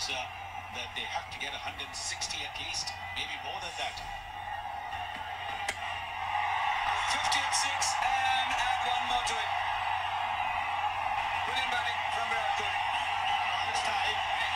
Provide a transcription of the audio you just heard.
that they have to get 160 at least, maybe more than that. 50 and 6 and add one more to it. Brilliant batting from Virat Kohli. This time